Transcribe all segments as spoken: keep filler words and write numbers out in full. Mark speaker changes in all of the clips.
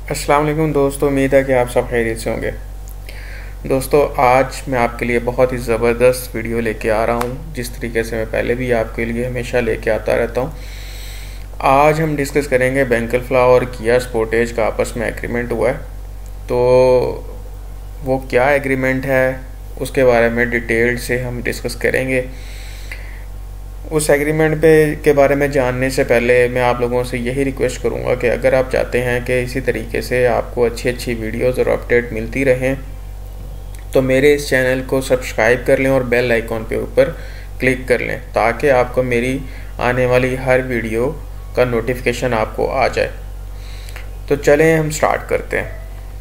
Speaker 1: अस्सलाम वालेकुम दोस्तों, उम्मीद है कि आप सब खैरियत से होंगे। दोस्तों, आज मैं आपके लिए बहुत ही ज़बरदस्त वीडियो लेके आ रहा हूँ, जिस तरीके से मैं पहले भी आपके लिए हमेशा लेके आता रहता हूँ। आज हम डिस्कस करेंगे बैंकल फ्ला और किया स्पोर्टेज का आपस में एग्रीमेंट हुआ है, तो वो क्या एग्रीमेंट है उसके बारे में डिटेल्ड से हम डिस्कस करेंगे। उस एग्रीमेंट पे के बारे में जानने से पहले मैं आप लोगों से यही रिक्वेस्ट करूंगा कि अगर आप चाहते हैं कि इसी तरीके से आपको अच्छी अच्छी वीडियोस और अपडेट मिलती रहें, तो मेरे इस चैनल को सब्सक्राइब कर लें और बेल आइकॉन पे ऊपर क्लिक कर लें, ताकि आपको मेरी आने वाली हर वीडियो का नोटिफिकेशन आपको आ जाए। तो चलें हम स्टार्ट करते हैं।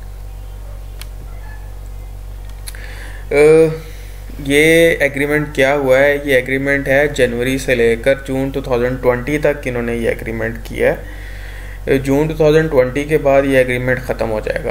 Speaker 1: uh, ये एग्रीमेंट क्या हुआ है? ये एग्रीमेंट है जनवरी से लेकर जून दो हज़ार बीस तक इन्होंने ये एग्रीमेंट किया है। जून दो हज़ार बीस के बाद ये एग्रीमेंट ख़त्म हो जाएगा,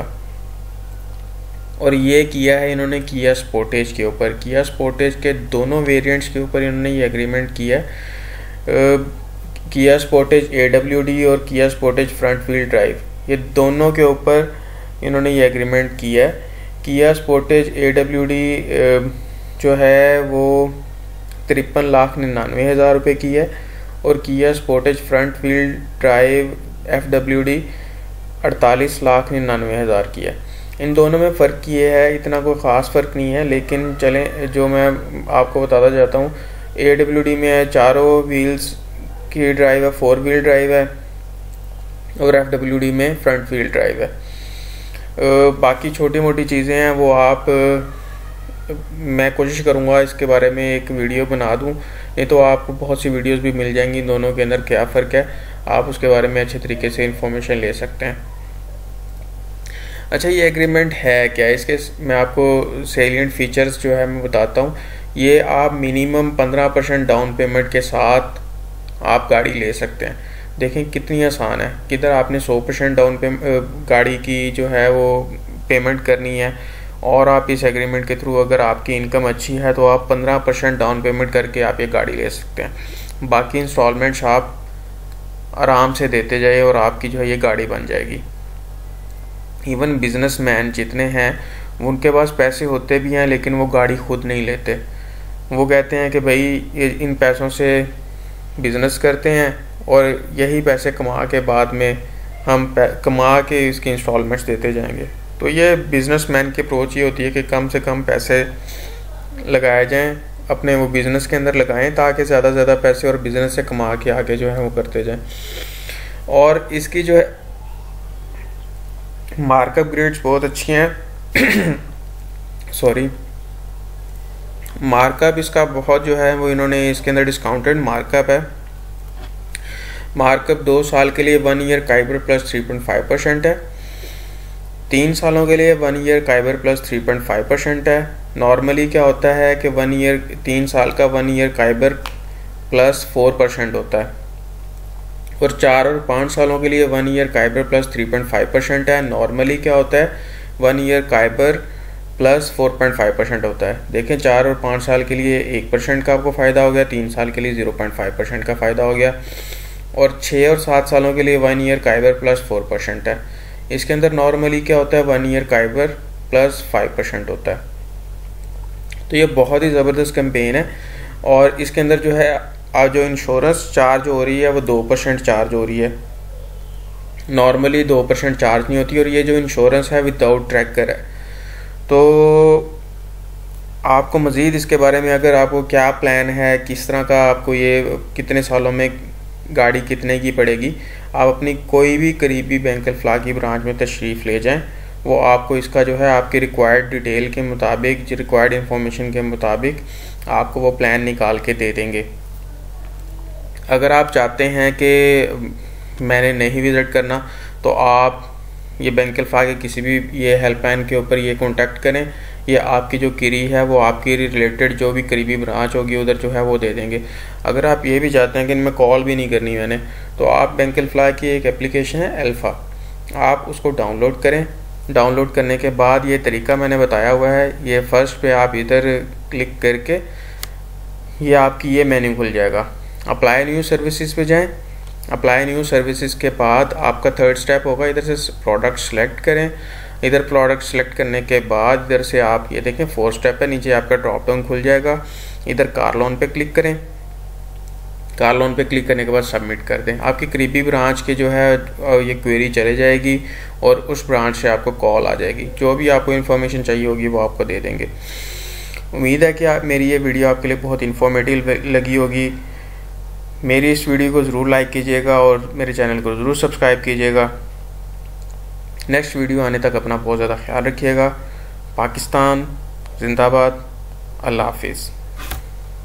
Speaker 1: और ये किया है इन्होंने किया स्पोर्टेज के ऊपर। किया स्पोर्टेज के दोनों वेरिएंट्स के ऊपर इन्होंने ये एग्रीमेंट किया है। किया स्पोर्टेज ए डब्ल्यू डी और Kia Sportage front wheel drive, ये दोनों के ऊपर इन्होंने ये एग्रीमेंट किया है। किया स्पोर्टेज ए डब्ल्यू डी जो है वो तिरपन लाख निन्यानवे हज़ार रुपये की है, और Kia Sportage front wheel drive F W D अड़तालीस लाख निन्यानवे हज़ार की है। इन दोनों में फ़र्क ये है, इतना कोई ख़ास फ़र्क नहीं है, लेकिन चलें जो मैं आपको बताता जाता हूँ। ए डब्ल्यू डी में चारों व्हील्स की ड्राइव है, फोर व्हील ड्राइव है, और एफ डब्ल्यू डी में फ्रंट व्हील ड्राइव है। बाकी छोटी मोटी चीज़ें हैं वो आप मैं कोशिश करूँगा इसके बारे में एक वीडियो बना दूँ, नहीं तो आपको बहुत सी वीडियोस भी मिल जाएंगी दोनों के अंदर क्या फ़र्क है, आप उसके बारे में अच्छे तरीके से इंफॉर्मेशन ले सकते हैं। अच्छा, ये एग्रीमेंट है क्या? इसके मैं आपको सेलिएंट फीचर्स जो है मैं बताता हूँ। ये आप मिनिमम पंद्रह परसेंट डाउन पेमेंट के साथ आप गाड़ी ले सकते हैं। देखें कितनी आसान है, किधर आपने सौ परसेंट डाउन पे गाड़ी की जो है वो पेमेंट करनी है, और आप इस एग्रीमेंट के थ्रू अगर आपकी इनकम अच्छी है तो आप पंद्रह परसेंट डाउन पेमेंट करके आप ये गाड़ी ले सकते हैं। बाकी इंस्टॉलमेंट्स आप आराम से देते जाइए और आपकी जो है ये गाड़ी बन जाएगी। इवन बिजनेसमैन जितने हैं उनके पास पैसे होते भी हैं, लेकिन वो गाड़ी खुद नहीं लेते। वो कहते हैं कि भाई ये इन पैसों से बिज़नेस करते हैं और यही पैसे कमा के बाद में हम कमा के इसकी इंस्टॉलमेंट्स देते जाएंगे। तो ये बिजनेसमैन की अप्रोच ये होती है कि कम से कम पैसे लगाए जाएं, अपने वो बिज़नेस के अंदर लगाएं, ताकि ज़्यादा से ज़्यादा पैसे और बिज़नेस से कमा के आगे जो है वो करते जाएं। और इसकी जो है मार्कअप ग्रेड्स बहुत अच्छी हैं सॉरी मार्कअप इसका बहुत जो है वो इन्होंने इसके अंदर डिस्काउंटेड मार्कअप है। मार्कअप दो साल के लिए one year KIBOR plus three point five percent है, तीन सालों के लिए one year KIBOR plus three point five percent है। नॉर्मली क्या होता है कि वन ईयर तीन साल का one year KIBOR plus four percent होता है, और चार और पाँच सालों के लिए one year KIBOR plus three point five percent है। नॉर्मली क्या होता है one year KIBOR plus four point five percent होता है। देखें, चार और पाँच साल के लिए एक परसेंट का आपको फ़ायदा हो गया, तीन साल के लिए ज़ीरो पॉइंट फाइव परसेंट का फ़ायदा हो गया, और छः और सात सालों के लिए one year KIBOR plus four percent है। इसके अंदर नॉर्मली क्या होता है one year KIBOR plus five percent होता है। तो ये बहुत ही ज़बरदस्त कैंपेन है, और इसके अंदर जो है आज जो इंश्योरेंस चार्ज हो रही है वो दो परसेंट चार्ज हो रही है। नॉर्मली दो परसेंट चार्ज नहीं होती, और ये जो इंश्योरेंस है विदाउट ट्रैकर है। तो आपको मज़ीद इसके बारे में अगर आपको क्या प्लान है, किस तरह का आपको ये कितने सालों में गाड़ी कितने की पड़ेगी, आप अपनी कोई भी करीबी बैंकल फ्ला की ब्रांच में तशरीफ़ ले जाएं, वो आपको इसका जो है आपकी रिक्वायर्ड डिटेल के मुताबिक, रिक्वायर्ड इंफॉर्मेशन के मुताबिक आपको वो प्लान निकाल के दे देंगे। अगर आप चाहते हैं कि मैंने नहीं विज़िट करना, तो आप ये बैंकल फ्ला के किसी भी ये हेल्पलाइन के ऊपर ये कांटेक्ट करें, ये आपकी जो किरी है वो आपकी रिलेटेड जो भी करीबी ब्रांच होगी उधर जो है वो दे देंगे। अगर आप ये भी चाहते हैं कि इनमें कॉल भी नहीं करनी मैंने, तो आप बैंकल फ्ला की एक एप्लीकेशन है अल्फ़ा, आप उसको डाउनलोड करें। डाउनलोड करने के बाद ये तरीका मैंने बताया हुआ है, ये फर्स्ट पे आप इधर क्लिक करके ये आपकी ये मेन्यू खुल जाएगा। अप्लाई न्यू सर्विसेज पे जाएं, अप्लाई न्यू सर्विसेज के बाद आपका थर्ड स्टेप होगा, इधर से प्रोडक्ट सेलेक्ट करें। इधर प्रोडक्ट सेलेक्ट करने के बाद इधर से आप ये देखें फोर स्टेप है, नीचे आपका ड्रॉप डाउन खुल जाएगा। इधर कार लोन पे क्लिक करें। कार लोन पे क्लिक करने के बाद सबमिट कर दें। आपकी करीबी ब्रांच की जो है ये क्वेरी चले जाएगी और उस ब्रांच से आपको कॉल आ जाएगी। जो भी आपको इन्फॉर्मेशन चाहिए होगी वो आपको दे देंगे। उम्मीद है कि आप मेरी ये वीडियो आपके लिए बहुत इन्फॉर्मेटिव लगी होगी। मेरी इस वीडियो को ज़रूर लाइक कीजिएगा और मेरे चैनल को ज़रूर सब्सक्राइब कीजिएगा। नेक्स्ट वीडियो आने तक अपना बहुत ज़्यादा ख्याल रखिएगा। पाकिस्तान जिंदाबाद। अल्लाह हाफिज़।